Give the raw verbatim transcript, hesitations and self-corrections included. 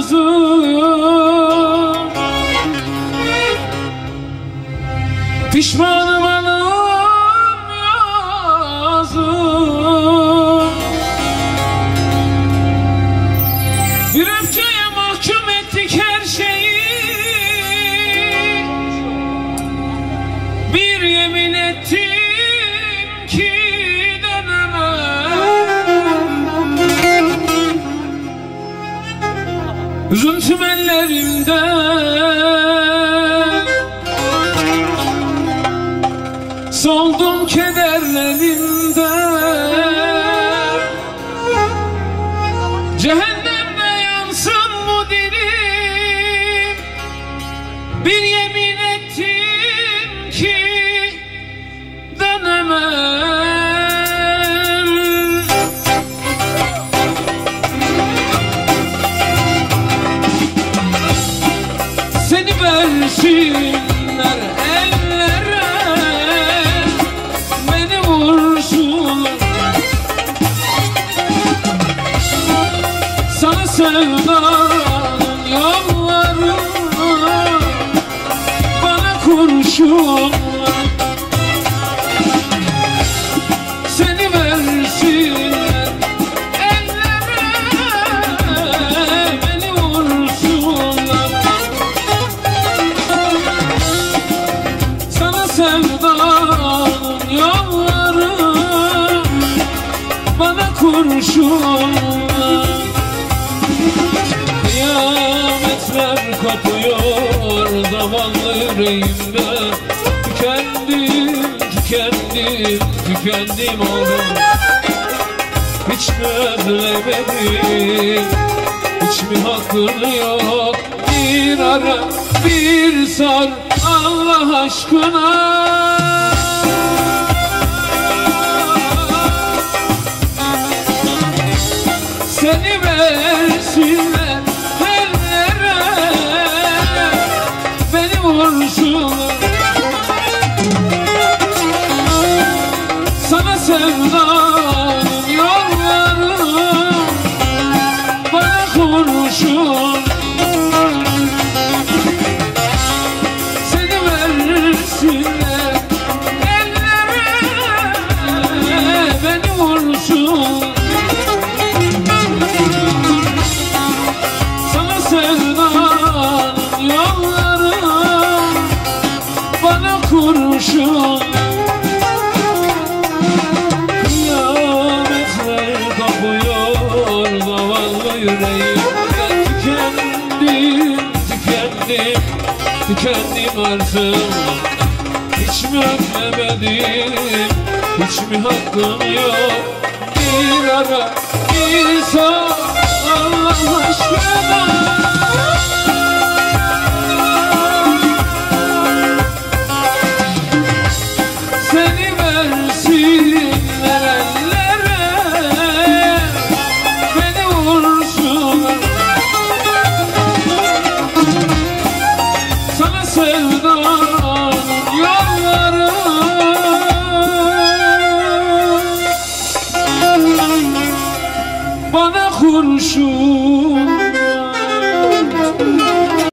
yazım, pişmanım anam yazım. Bir öfkeye mahkum ettik her şeyi, bir yemin ettim ki üzüntüm ellerimde, soldum kederlerinde. Cehennemde yansın bu dilim, bir yemin ettim ki dönemem. Versinler ellere, beni vursunlar. Sana sevdanın yolları, bana kurşunlar. Seni versinler ellere, beni vursunlar. Sevdanın yolları, bana kurşunlar. Kıyametler kopuyor zavallı yüreğimde. Tükendim, tükendim, tükendim oldum. Hiç mi özlemedim, hiç mi hakkın yok? Bir ara, bir sor Allah aşkına. Seni versinler ellere, beni vursunlar. Sana sevdanın yolları, bana kurşun. Seni versinler ellere, beni vursun. Sana sevdanın yolları, bana kurşun. Kıyametler kopuyor zavallı yüreğimde. Tükendim, tükendim, tükendim artık. Hiç mi özlemedim, hiç mi hakkım yok? Bir ara, bir sor Allah aşkına.